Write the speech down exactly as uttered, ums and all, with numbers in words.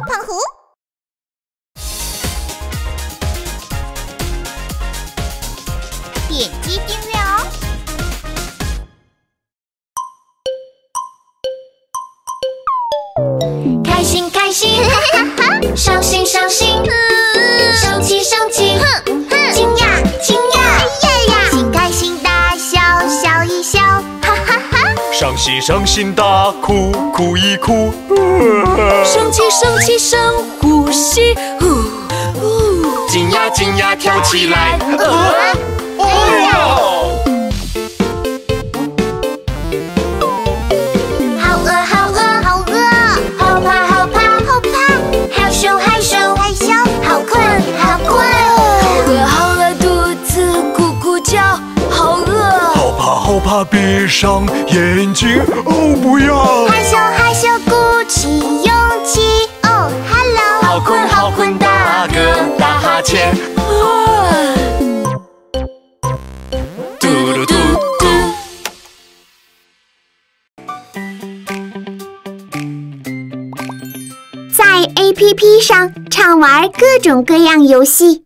胖虎。点击订阅哦。 开心开心，伤心伤心，生气生气，惊讶惊讶，心开心大笑笑一笑，哈哈哈。 伤心伤心大哭哭一哭， 生气生气深呼吸， 惊讶惊讶跳起来，呃，哦哟！ 好饿好饿好饿，好怕好怕好怕，害羞害羞害羞，好困好困，好饿好饿肚子咕咕叫，好饿， 好怕好怕闭上眼睛，哦不要！ 害羞害羞鼓起勇气，哦 hello， 好困好困打个大哈欠，嘟噜嘟嘟。 在 A P P 上畅玩各种各样游戏。